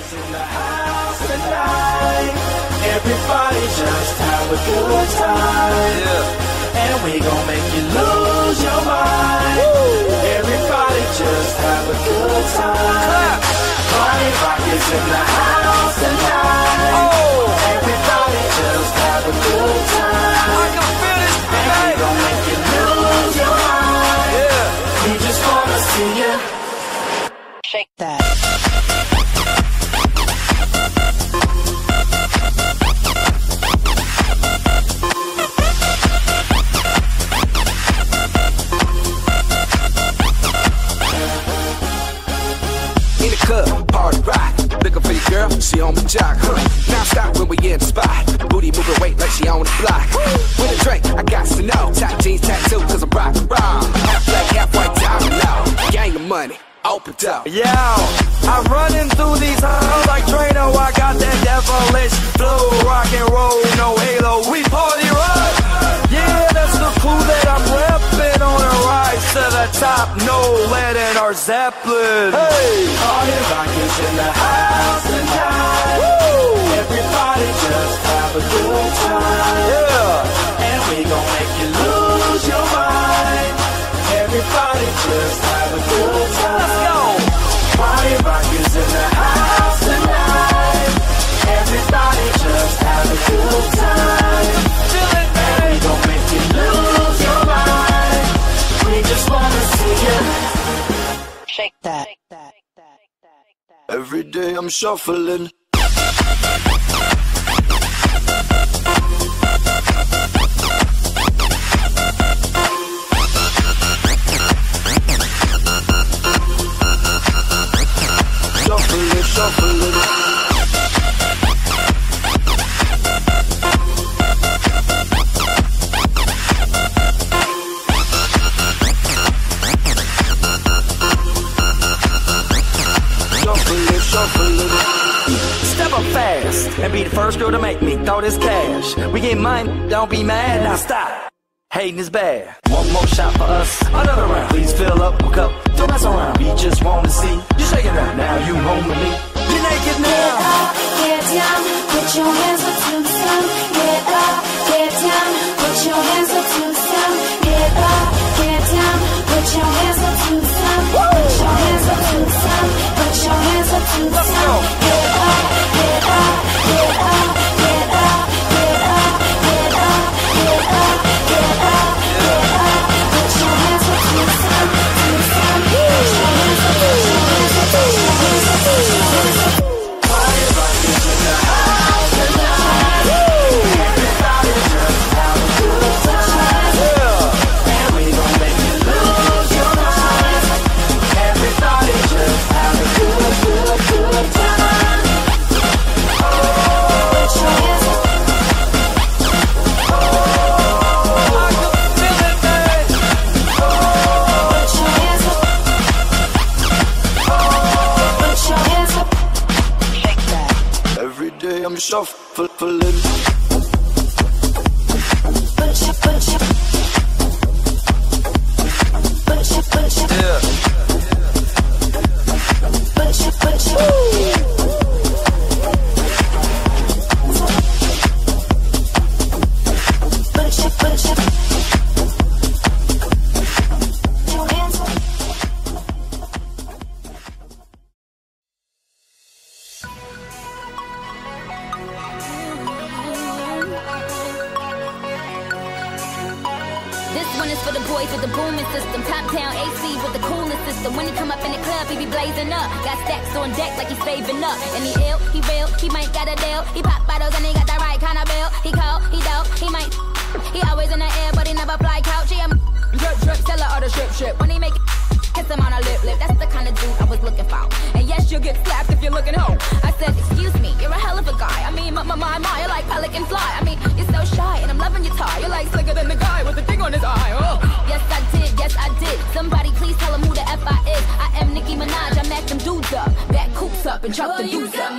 is in the house tonight. Everybody just have a good time. Yeah. And we gon' make you lose your mind. Woo. Everybody just have a good time. Party Rock is in the house tonight. Oh. Everybody just have a good time. I can feel it. And we gon' make you lose your mind. Yeah. We just wanna see you shake that. In the club, party rock. Looking for your girl, she on the jock. Now stop when we in the spot. Booty moving weight like she on the block. With a drink, I got to know. Top jeans tattoo, cause I'm rock and roll. Half black, half white, domino. Gang of money, open up. Yo, I'm running through these halls like Drano. I got that devilish flow. Rock and roll, no halo. We party rock. Yeah, that's the clue that I'm repping on a rise to the top. No lead in our Zeppelin. Hey, Party Rock is in the house tonight. Woo! Everybody just have a good time. Yeah, and we gon' make you lose your mind. Everybody just have a good time. Let's go. Party Rock is in the house tonight. Everybody just have a good time. Feel it, baby. And we gon' make you lose your mind. We just wanna see you shake that. Every day I'm shuffling. Shuffling. Step up fast and be the first girl to make me throw this cash. We get mine, don't be mad, now stop. Hating is bad. One more shot for us, another round. Please fill up a cup, don't mess around. We just wanna see you shaking that. Now you home with me, you're naked now. Get up, get down, put your hands up to the sun. Get up, get down, put your hands up to the sun. Get up, get down, put your hands up to the sun. Put your hands up to the sun. Put your hands up to the sun. Get up, get up, get up, get up, get up, get up, get up, get up, get up. Put your hands up to the sun, to the sun. Put your hands up, put your hands up, put your hands up, put your hands up. Party Rock is in the house tonight. Everybody just have a good time. Yeah, and we gon' make you lose your mind. Everybody just have a good time. Oh, Put your hands up. I can feel it, babe. Put your hands up. Put your hands up. Shake that. Every day I'm shuffling. Put your, put your, put your, Yeah. put your, put your. Put your, put your. Your hands up. This one is for the boys with the booming system. Top down AC with the coolest system. When he come up in the club, he be blazing up. Got stacks on deck like he's saving up. And he ill, he real, he might got a deal. He pop bottles and he got the right kind of bill. He cold, he dope, he might. He always in the air, but he never fly couch. He a drip, drip, seller or the strip. When he make it, kiss him on a lip. That's the kind of dude I was looking for. And yes, you'll get slapped if you're looking home. I said, excuse me, you're a hell of a guy. I mean, my, you're like pelican fly. I mean, you're so shy and I'm loving your tie. You're like slicker than the guy with the thing on his eye. Oh. Yes, I did. Somebody please tell him who the F I is. I am Nicki Minaj, I mack them dudes up. Back coops up and chop the dudes up.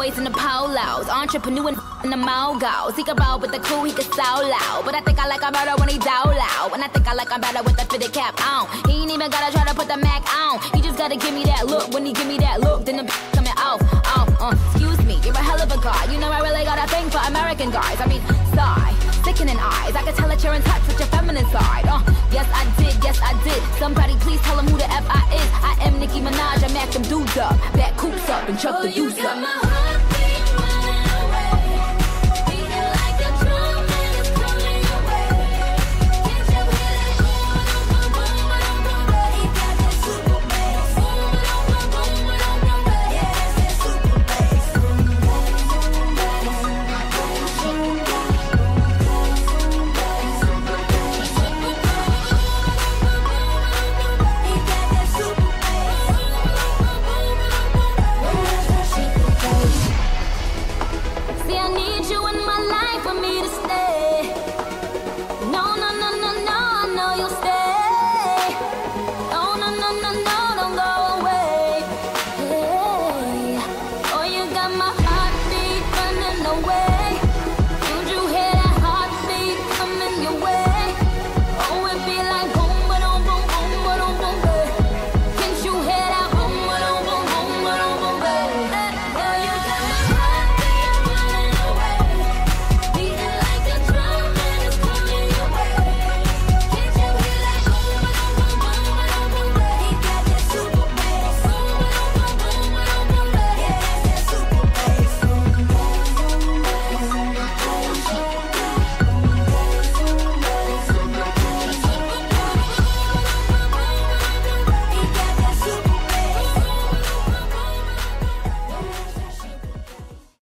boys in the polos, entrepreneur in the mogos. He can roll with the crew, he can so loud. But I think I like him better when he down loud. And I think I like him better with the fitted cap on. He ain't even gotta try to put the Mac on. He just gotta give me that look. When he give me that look, then the coming off. Excuse me, you're a hell of a guy. You know I really got a thing for American guys. I mean, sigh, sickening eyes. I can tell that you're in touch with your feminine side. Yes I did. Somebody please tell him who the F I is. I am Nicki Minaj, I mack them dudes up. Back coops up and chuck the deuce up.